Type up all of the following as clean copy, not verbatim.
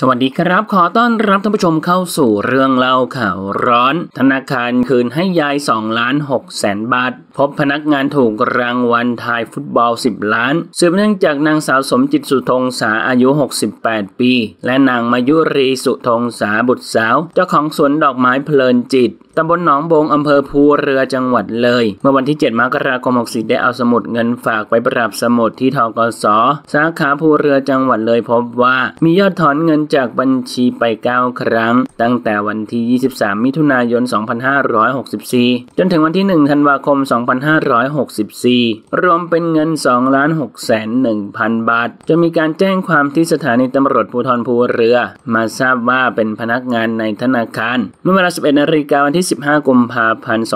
สวัสดีครับขอต้อนรับท่านผู้ชมเข้าสู่เรื่องเล่าข่าวร้อนธนาคารคืนให้ยาย2,600,000 บาทพบพนักงานถูกรางวัลทายฟุตบอล10 ล้านสืบเนื่องจากนางสาวสมจิตสุธงษาอายุ68 ปีและนางมายุรีสุธงษาบุตรสาวเจ้าของสวนดอกไม้เพลินจิตตำบลหนองบงอำเภอภูเรือจังหวัดเลยเมื่อวันที่7 มกราคม 64ได้เอาสมุดเงินฝากไปปรับสมุดที่ธกส.สาขาภูเรือจังหวัดเลยพบว่ามียอดถอนเงินจากบัญชีไป9 ครั้งตั้งแต่วันที่23 มิถุนายน 2564จนถึงวันที่1 ธันวาคม 2564รวมเป็นเงิน 2,601,000 บาทจนมีการแจ้งความที่สถานีตำรวจภูธรภูเรือมาทราบว่าเป็นพนักงานในธนาคารเมื่อเวลา 11 นาฬิกาวันที่15 กุมภาพันธ์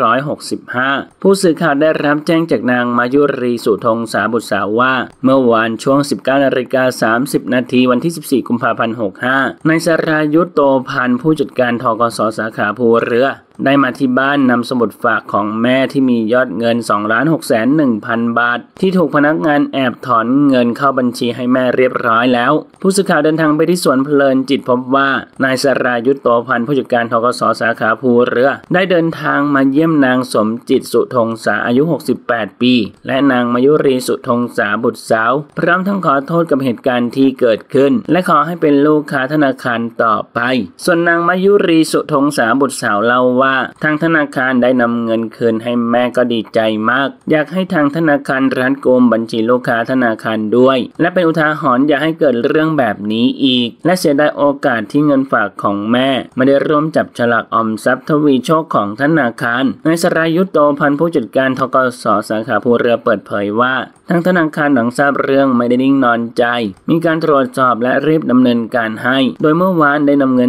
2565ผู้สื่อข่าวได้รับแจ้งจากนางมายุรีสุธงษาบุตรสาวว่าเมื่อวานช่วง 19:30 นาทีวันที่ 14 กุมภาพันธ์ 65นายสรายุทธโตพันธ์ผู้จัดการธกส.สาขาภูเรือได้มาที่บ้านนำสมุดฝากของแม่ที่มียอดเงิน 2,601,000 บาทที่ถูกพนักงานแอบถอนเงินเข้าบัญชีให้แม่เรียบร้อยแล้วผู้สื่อข่าวเดินทางไปที่สวนเพลินจิตพบว่านายสรายุทธโตพันธ์ผู้จัดการธกส.สาขาภูเรือได้เดินทางมาเยี่ยมนางสมจิตสุธงษาอายุ 68 ปีและนางมายุรีสุธงษาบุตรสาวพร้อมทั้งขอโทษกับเหตุการณ์ที่เกิดขึ้นและขอให้เป็นลูกค้าธนาคารต่อไปส่วนนางมายุรีสุธงษาบุตรสาวเล่าว่าทางธนาคารได้นำเงินคืนให้แม่ก็ดีใจมากอยากให้ทางธนาคารรัดกุมบัญชีลูกค้าธนาคารด้วยและเป็นอุทาหรณ์อย่าให้เกิดเรื่องแบบนี้อีกและเสียดายโอกาสที่เงินฝากของแม่ไม่ได้ร่วมจับฉลากออมทรัพย์ทวีโชคของธนาคารนายสรายุทธโตพันธ์ผู้จัดการธกส.สาขาภูเรือเปิดเผยว่าทางธนาคารหลังทราบเรื่องไม่ได้นิ่งนอนใจมีการตรวจสอบและรีบดำเนินการให้โดยเมื่อวานได้นำเงิน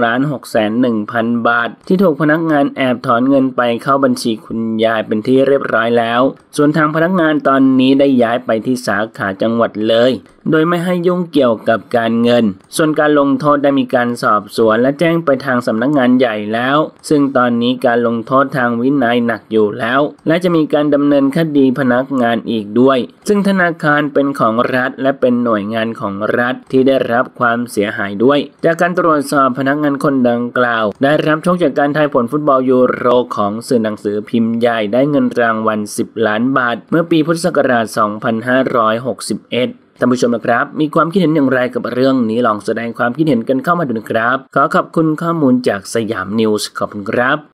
2,601,000 บาทที่ถูกพนักงานแอบถอนเงินไปเข้าบัญชีคุณยายเป็นที่เรียบร้อยแล้วส่วนทางพนักงานตอนนี้ได้ย้ายไปที่สาขาจังหวัดเลยโดยไม่ให้ยุ่งเกี่ยวกับการเงินส่วนการลงโทษได้มีการสอบสวนและแจ้งไปทางสำนักงานใหญ่แล้วซึ่งตอนนี้การลงโทษทางวินัยหนักอยู่แล้วและจะมีการดำเนินคดีพนักงานอีกด้วยซึ่งธนาคารเป็นของรัฐและเป็นหน่วยงานของรัฐที่ได้รับความเสียหายด้วยจากการตรวจสอบพนักงานคนดังกล่าวได้รับโชคจากการทายผลฟุตบอลยูโรของสื่อหนังสือพิมพ์ใหญ่ได้เงินรางวัล10 ล้านบาทเมื่อปีพุทธศักราช 2561ท่านผู้ชมนะครับมีความคิดเห็นอย่างไรกับเรื่องนี้ลองแสดงความคิดเห็นกันเข้ามาดูนะครับขอขอบคุณข้อมูลจากสยามนิวส์ขอบคุณครับ